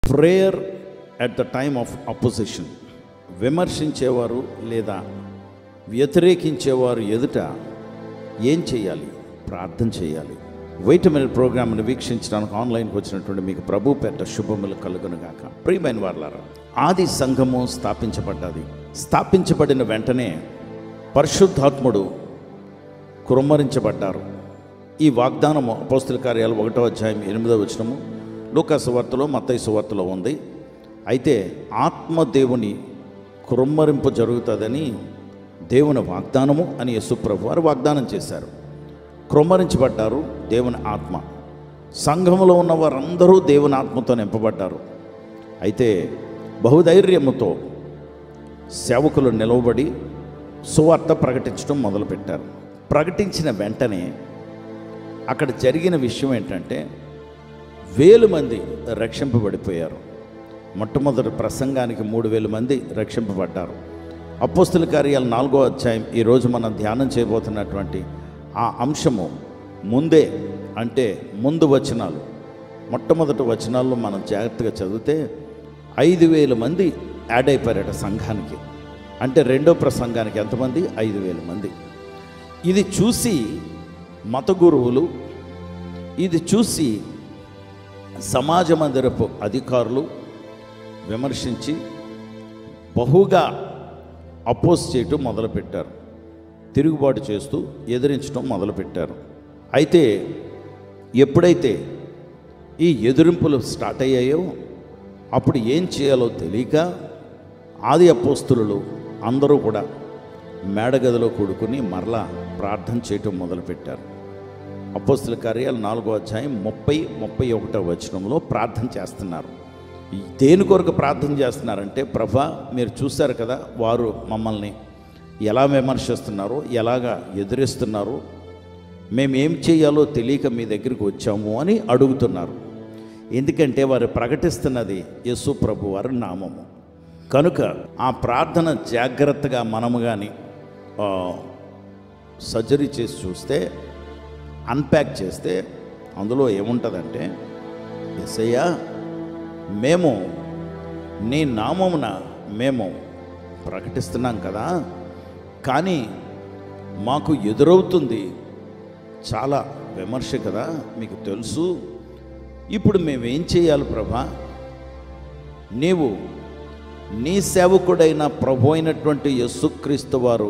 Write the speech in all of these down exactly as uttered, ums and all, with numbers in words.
Prayer at the time of opposition. విమర్శించేవారు లేదా వ్యతిరేకించేవారు ఎదుట ఏం చేయాలి? ప్రార్థన చేయాలి. వెయిట్ మినిట్ ప్రోగ్రామ్ను వీక్షించడానికి ఆన్లైన్కి వచ్చినటువంటి మీకు ప్రభు పేట శుభములు కలుగునుగాక. ప్రియమైన వారలారా, ఆది సంఘము స్థాపించబడ్డది. స్థాపించబడిన వెంటనే పరిశుద్ధాత్ముడు కుమ్మరించబడ్డారు. ఈ వాగ్దానము అపోస్తల కార్యాలు ఒకటో అధ్యాయం ఎనిమిదవ వచనము, లూకా సువార్తలో, మత్తయి సువార్తలో ఉంది. అయితే ఆత్మదేవుని కుమ్మరింపు జరుగుతుందని దేవుని వాగ్దానము అని యేసుప్రభు వారు వాగ్దానం చేశారు. కుమ్మరించబడ్డారు దేవుని ఆత్మ. సంఘంలో ఉన్న వారందరూ దేవుని ఆత్మతో నింపబడ్డారు. అయితే బహుధైర్యముతో సేవకులు నిలవబడి సువార్త ప్రకటించడం మొదలుపెట్టారు. ప్రకటించిన వెంటనే అక్కడ జరిగిన విషయం ఏంటంటే వేలు మంది రక్షింపబడిపోయారు. మొట్టమొదటి ప్రసంగానికి మూడు వేల మంది రక్షింపబడ్డారు. అపోస్తల కార్యాలు నాలుగో అధ్యాయం ఈరోజు మనం ధ్యానం చేయబోతున్నటువంటి ఆ అంశము ముందే, అంటే ముందు వచనాలు, మొట్టమొదటి వచనాల్లో మనం జాగ్రత్తగా చదివితే ఐదు వేల మంది యాడ్ అయిపోయారట సంఘానికి. అంటే రెండో ప్రసంగానికి ఎంతమంది? ఐదు వేల మంది. ఇది చూసి మత గురువులు, ఇది చూసి సమాజ మందిరపు అధికారులు విమర్శించి బహుగా అపోజ్ చేయటం మొదలుపెట్టారు. తిరుగుబాటు చేస్తూ ఎదిరించడం మొదలుపెట్టారు. అయితే ఎప్పుడైతే ఈ ఎదిరింపులు స్టార్ట్ అయ్యాయో అప్పుడు ఏం చేయాలో తెలియక ఆది అపోస్తులు అందరూ కూడా మేడగదిలో కూడుకుని మరలా ప్రార్థన చేయటం మొదలుపెట్టారు. అపోస్తల కార్యాలు నాలుగో అధ్యాయం ముప్పై ముప్పై ఒకటో వచనంలో ప్రార్థన చేస్తున్నారు. దేని కొరకు ప్రార్థన చేస్తున్నారంటే, ప్రభా మీరు చూశారు కదా వారు మమ్మల్ని ఎలా విమర్శిస్తున్నారో, ఎలాగా ఎదిరిస్తున్నారో, మేమేం చేయాలో తెలియక మీ దగ్గరికి వచ్చాము అని అడుగుతున్నారు. ఎందుకంటే వారు ప్రకటిస్తున్నది యేసు ప్రభు వారి నామము కనుక ఆ ప్రార్థన జాగ్రత్తగా మనము కానీ సర్జరీ చేసి చూస్తే, అన్ప్యాక్ చేస్తే అందులో ఏముంటుందంటే, యేసయ్యా మేము నీ నామమున మేము ప్రకటిస్తున్నాం కదా, కానీ మాకు ఎదురవుతుంది చాలా విమర్శ కదా, మీకు తెలుసు. ఇప్పుడు మేమేం చేయాలి ప్రభా? నీవు నీ సేవకుడైన ప్రభు అయినటువంటి యేసుక్రీస్తు వారు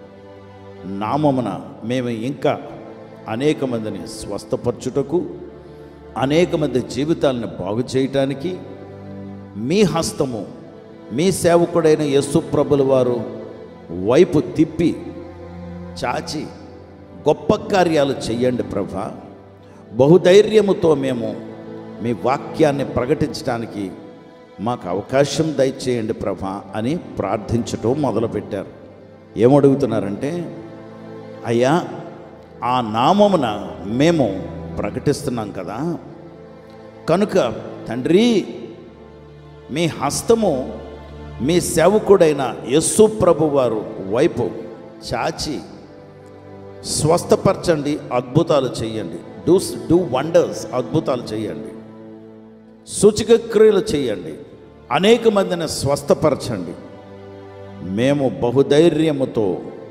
నామమున మేము ఇంకా అనేక మందిని స్వస్థపరచుటకు, అనేక మంది జీవితాలను బాగు చేయటానికి మీ హస్తము మీ సేవకుడైన యేసు ప్రభుల వారు వైపు తిప్పి చాచి గొప్ప కార్యాలు చెయ్యండి ప్రభా. బహుధైర్యముతో మేము మీ వాక్యాన్ని ప్రకటించడానికి మాకు అవకాశం దయచేయండి ప్రభా అని ప్రార్థించటం మొదలుపెట్టారు. ఏమడుగుతున్నారంటే, అయ్యా ఆ నామమున మేము ప్రకటిస్తున్నాం కదా, కనుక తండ్రి మీ హస్తము మీ సేవకుడైన యేసు ప్రభు వారు వైపు చాచి స్వస్థపరచండి, అద్భుతాలు చేయండి, డూ డూ వండర్స్, అద్భుతాలు చేయండి, సూచక క్రియలు చేయండి, అనేక మందిని స్వస్థపరచండి, మేము బహుధైర్యముతో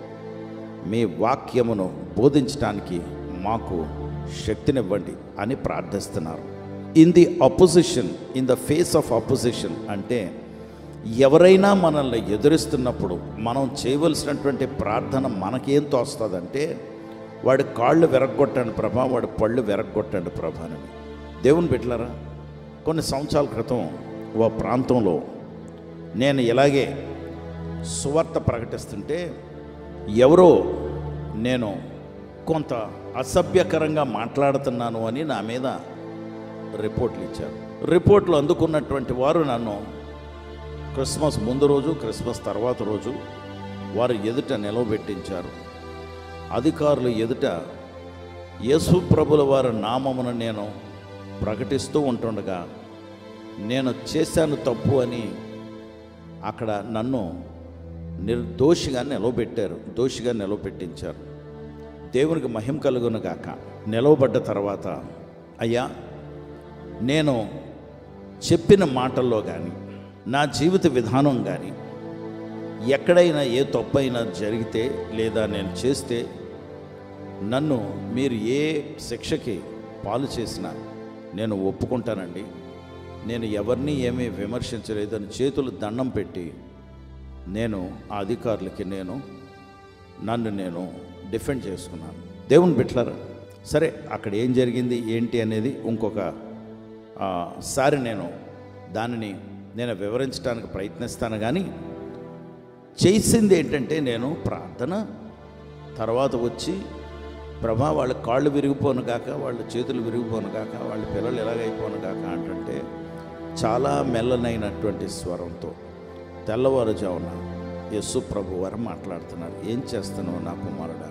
మీ వాక్యమును బోధించడానికి మాకు శక్తినివ్వండి అని ప్రార్థిస్తున్నారు. In the opposition, in the face of opposition అంటే ఎవరైనా మనల్ని ఎదురిస్తున్నప్పుడు మనం చేయవలసినటువంటి ప్రార్థన మనకేం తోస్తుందంటే, వాడి కాళ్ళు విరగొట్టండి ప్రభా, వాడి పళ్ళు విరగొట్టండి ప్రభా అని. దేవుని బిడ్డలారా, కొన్ని సంవత్సరాల క్రితం ఓ ప్రాంతంలో నేను ఇలాగే సువార్త ప్రకటిస్తుంటే ఎవరో నేను కొంత అసభ్యకరంగా మాట్లాడుతున్నాను అని నా మీద రిపోర్ట్లు ఇచ్చారు. రిపోర్ట్లు అందుకున్నటువంటి వారు నన్ను క్రిస్మస్ ముందు రోజు, క్రిస్మస్ తర్వాత రోజు వారు ఎదుట నిలవబెట్టించారు. అధికారులు ఎదుట యేసు ప్రభుల వారి నామమును నేను ప్రకటిస్తూ ఉంటుండగా నేను చేశాను తప్పు అని అక్కడ నన్ను నిర్దోషిగా నిలవబెట్టారు, దోషిగా నిలవబెట్టించారు. దేవునికి మహిమ కలుగును గాక. నిలవబడ్డ తర్వాత, అయ్యా నేను చెప్పిన మాటల్లో కానీ, నా జీవిత విధానం కానీ ఎక్కడైనా ఏ తప్పైనా జరిగితే లేదా నేను చేస్తే నన్ను మీరు ఏ శిక్షకి పాలు చేసినా నేను ఒప్పుకుంటానండి. నేను ఎవరిని ఏమీ విమర్శించలేదని చేతులు దండం పెట్టి నేను ఆ అధికారులకి నేను నన్ను నేను డిఫెండ్ చేసుకున్నాను. దేవుని బిడ్డలారా, సరే అక్కడ ఏం జరిగింది ఏంటి అనేది ఇంకొక సారి నేను దానిని నేను వివరించడానికి ప్రయత్నిస్తాను. కానీ చేసింది ఏంటంటే, నేను ప్రార్థన తర్వాత వచ్చి ప్రభా వాళ్ళ కాళ్ళు విరిగిపోను కాక, వాళ్ళ చేతులు విరిగిపోను కాక, వాళ్ళ పిల్లలు ఎలాగైపోను కాక అంటే చాలా మెల్లనైనటువంటి స్వరంతో తెల్లవారుజామున యేసు ప్రభు వారు మాట్లాడుతున్నారు. ఏం చేస్తున్నావు నా కుమారుడా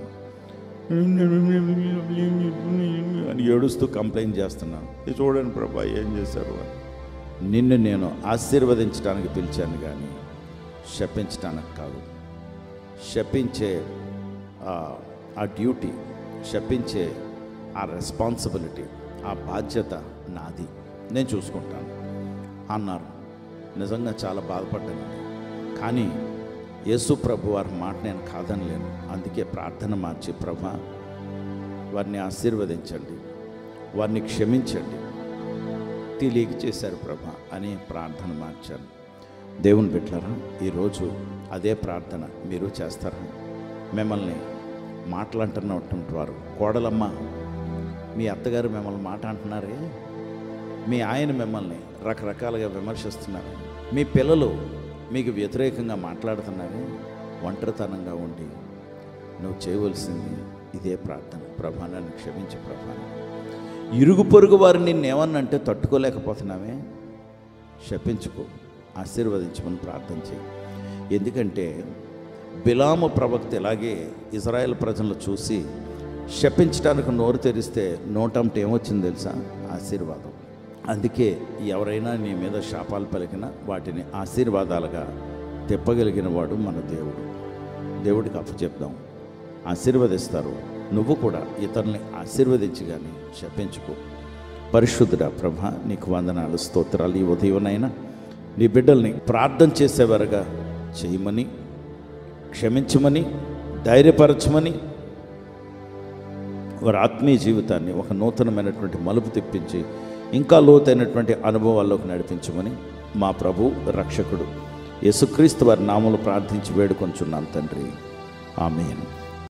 అని ఏడుస్తూ కంప్లైంట్ చేస్తున్నాను. ఇది చూడండి ప్రభా ఏం చేశారు అని. నిన్ను నేను ఆశీర్వదించడానికి పిలిచాను కానీ శపించడానికి కాదు. శపించే ఆ డ్యూటీ, శపించే ఆ రెస్పాన్సిబిలిటీ, ఆ బాధ్యత నాది, నేను చూసుకుంటాను అన్నారు. నిజంగా చాలా బాధపడ్డాను. కానీ యేసు ప్రభు వారి మాట నేను కాదనలేను. అందుకే ప్రార్థన మార్చి, ప్రభా వారిని ఆశీర్వదించండి, వారిని క్షమించండి, తెలియక చేశారు ప్రభా అని ప్రార్థన మార్చాను. దేవుని బిడ్డలారా, ఈరోజు అదే ప్రార్థన మీరు చేస్తారా? మిమ్మల్ని మాట్లాడుతున్నటువంటి వారు, కోడలమ్మ మీ అత్తగారు మిమ్మల్ని మాట అంటున్నారే, మీ ఆయన మిమ్మల్ని రకరకాలుగా విమర్శిస్తున్నారు, మీ పిల్లలు మీకు వ్యతిరేకంగా మాట్లాడుతున్నారు, ఒంటరితనంగా ఉండి నువ్వు చేయవలసింది ఇదే ప్రార్థన. ప్రభా నన్ను క్షమించి ప్రభా. ఇరుగు పొరుగు వారు నిన్నేమన్నంటే తట్టుకోలేకపోతున్నామే, శపించుకో, ఆశీర్వదించమని ప్రార్థన చేయి. ఎందుకంటే బిలాము ప్రవక్త ఇలాగే ఇజ్రాయెల్ ప్రజలను చూసి శపించడానికి నోరు తెరిస్తే నోటంట ఏమొచ్చింది తెలుసా? ఆశీర్వాదం. అందుకే ఎవరైనా నీ మీద శాపాలు పలికినా వాటిని ఆశీర్వాదాలుగా తిప్పగలిగిన వాడు మన దేవుడు. దేవుడికి అప్పచెప్దాం, ఆశీర్వదిస్తారు. నువ్వు కూడా ఇతరుల్ని ఆశీర్వదించి కానీ శపించుకో. పరిశుద్ధుడా ప్రభా, నీకు వందనాలు, స్తోత్రాలు. ఈ ఉదయనైనా నీ బిడ్డల్ని ప్రార్థన చేసేవారుగా చేయమని, క్షమించమని, ధైర్యపరచమని, వారి ఆత్మీయ జీవితాన్ని ఒక నూతనమైనటువంటి మలుపు తెప్పించి ఇంకా లోతైనటువంటి అనుభవాల్లోకి నడిపించమని మా ప్రభు రక్షకుడు యేసుక్రీస్తు వారి నామములో ప్రార్థించి వేడుకొంచున్నాం తండ్రి. ఆమేన్.